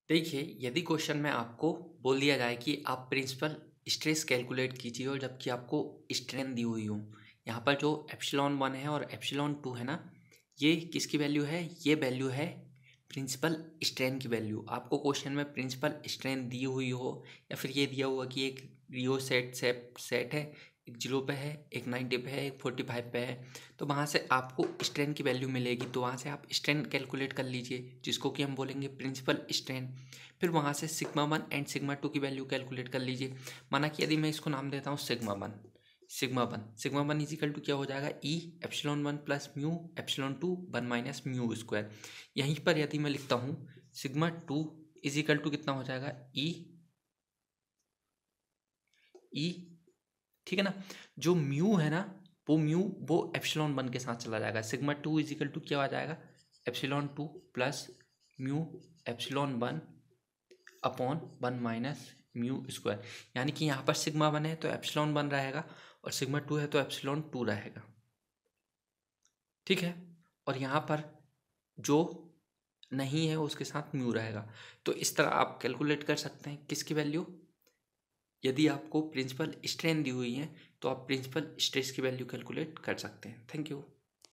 देखिए, यदि क्वेश्चन में आपको बोल दिया जाए कि आप प्रिंसिपल स्ट्रेस कैलकुलेट कीजिए और जबकि आपको स्ट्रेन दी हुई हो, यहाँ पर जो एप्सिलॉन 1 है और एप्सिलॉन 2 है ना, ये किसकी वैल्यू है? ये वैल्यू है प्रिंसिपल स्ट्रेन की वैल्यू। आपको क्वेश्चन में प्रिंसिपल स्ट्रेन दी हुई हो या फिर ये दिया हुआ कि एक रियो सेट है, एक 0 पे है, एक 90 पे है, एक 45 पे है, तो वहाँ से आपको स्ट्रेन की वैल्यू मिलेगी। तो वहाँ से आप स्ट्रेन कैलकुलेट कर लीजिए, जिसको कि हम बोलेंगे प्रिंसिपल स्ट्रेन। फिर वहाँ से सिग्मा 1 एंड सिग्मा 2 की वैल्यू कैलकुलेट कर लीजिए। माना कि यदि मैं इसको नाम देता हूँ सिग्मा वन इजिकल टू क्या हो जाएगा? E epsilon 1 plus mu epsilon 2 1 minus mu square. यहीं पर यदि मैं लिखता हूँ सिग्मा 2 इजिकल टू कितना हो जाएगा? ई, ठीक है ना। जो म्यू है ना, वो एप्सिलॉन 1 के साथ चला जाएगा। सिग्मा 2 इजिकल टू क्या आ जाएगा? Epsilon 2 plus mu epsilon 1 upon 1 minus mu square. यानी कि यहाँ पर सिग्मा 1 है तो एप्सिलॉन 1 रहेगा और सिग्मा 2 है तो एप्सिलॉन 2 रहेगा, ठीक है। और यहाँ पर जो नहीं है उसके साथ म्यू रहेगा। तो इस तरह आप कैलकुलेट कर सकते हैं किसकी वैल्यू? यदि आपको प्रिंसिपल स्ट्रेन दी हुई है तो आप प्रिंसिपल स्ट्रेस की वैल्यू कैलकुलेट कर सकते हैं। Thank you.